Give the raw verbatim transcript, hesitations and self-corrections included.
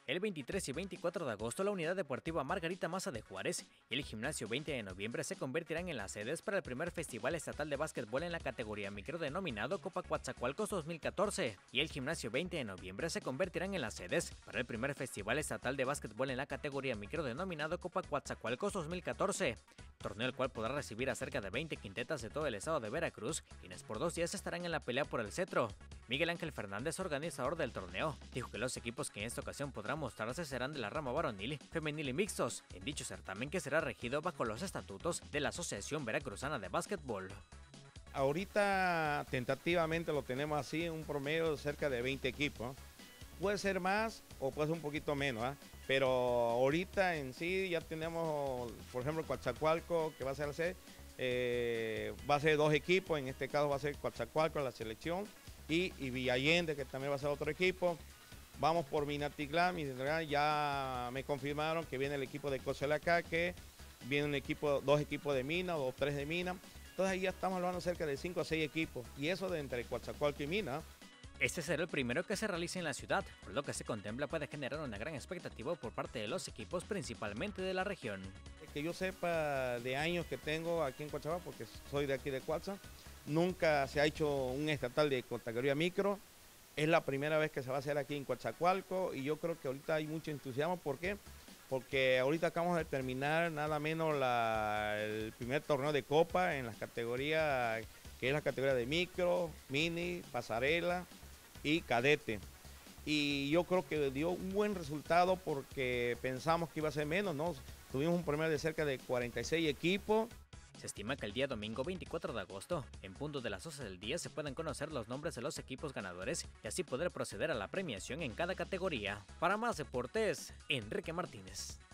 El veintitrés y veinticuatro de agosto, la Unidad Deportiva Margarita Maza de Juárez y el Gimnasio veinte de noviembre se convertirán en las sedes para el primer Festival Estatal de Básquetbol en la categoría micro denominado Copa Coatzacoalcos dos mil catorce, y el Gimnasio veinte de noviembre se convertirán en las sedes para el primer Festival Estatal de Básquetbol en la categoría micro denominado Copa Coatzacoalcos dos mil catorce, torneo el cual podrá recibir a cerca de veinte quintetas de todo el estado de Veracruz, quienes por dos días estarán en la pelea por el cetro. Miguel Ángel Fernández, organizador del torneo, dijo que los equipos que en esta ocasión podrán mostrarse serán de la rama varonil, femenil y mixtos, en dicho certamen que será regido bajo los estatutos de la Asociación Veracruzana de Básquetbol. Ahorita tentativamente lo tenemos así, un promedio de cerca de veinte equipos. Puede ser más o puede ser un poquito menos, ¿eh? Pero ahorita en sí ya tenemos, por ejemplo, Coatzacoalcos, que va a ser, hacer, eh, va a ser dos equipos, en este caso va a ser Coatzacoalcos, la selección, y, y Villa Allende, que también va a ser otro equipo. Vamos por Minatitlán, Minatitlán ya me confirmaron que viene el equipo de Coatzacoalcos, viene un equipo, dos equipos de Mina, o tres de Mina. Entonces ahí ya estamos hablando cerca de cinco o seis equipos, y eso de entre Coatzacoalcos y Mina. Este será el primero que se realice en la ciudad, por lo que se contempla puede generar una gran expectativa por parte de los equipos, principalmente de la región. Que yo sepa de años que tengo aquí en Coatzacoalcos, porque soy de aquí de Coatza, nunca se ha hecho un estatal de categoría micro. Es la primera vez que se va a hacer aquí en Coatzacoalcos y yo creo que ahorita hay mucho entusiasmo. ¿Por qué? Porque ahorita acabamos de terminar nada menos la, el primer torneo de copa en las categorías, que es la categoría de micro, mini, pasarela y cadete. Y yo creo que dio un buen resultado porque pensamos que iba a ser menos, ¿no? Tuvimos un promedio de cerca de cuarenta y seis equipos. Se estima que el día domingo veinticuatro de agosto, en punto de las doce del día, se puedan conocer los nombres de los equipos ganadores y así poder proceder a la premiación en cada categoría. Para más deportes, Enrique Martínez.